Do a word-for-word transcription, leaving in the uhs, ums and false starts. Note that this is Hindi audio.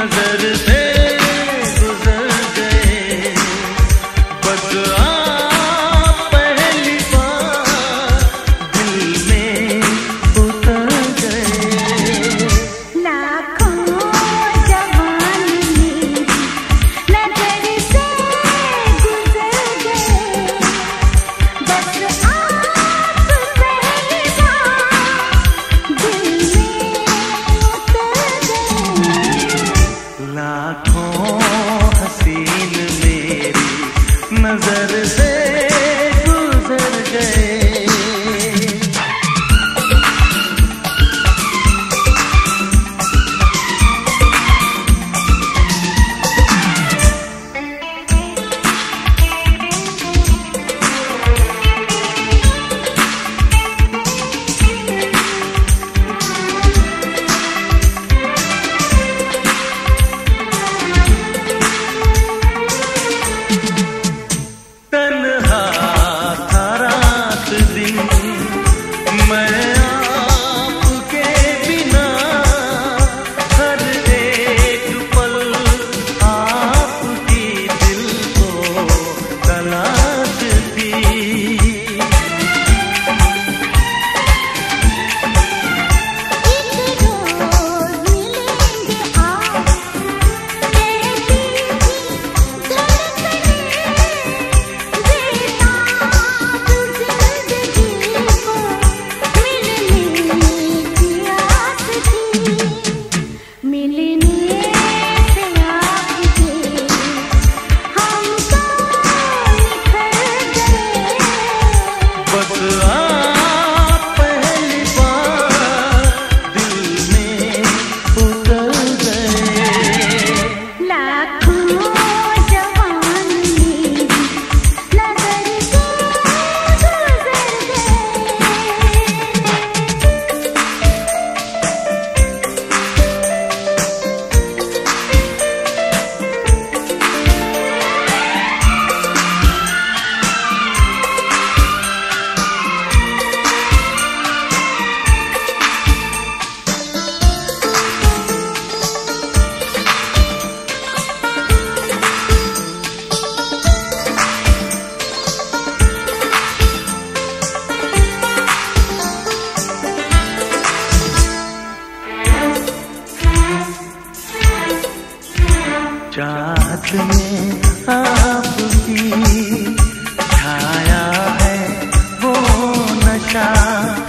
नजर से गुजर गए, बस आप पहली बार दिल में उतर गए। लाखों जवान मेरी नजर से गुजर गए, बस आप पहली बार दिल में उतर गए। लाखों हसीन मेरी नजर से गुजर गए। तन्हा था रात दिन मैं आपके बिना, हर एक पल आपकी दिल को तलाशती। एक रोज मिलेंगे आप, कहती थी धड़कनें, बेताब जिंदगी को मिलने की आस थी। मिलने से आपके हम तो निखर गए, बस आप पहली बार दिल में उतर गए। लाखों जवान मेरी नजर से गुजर गए। चाहत में आपकी छाया है वो नशा,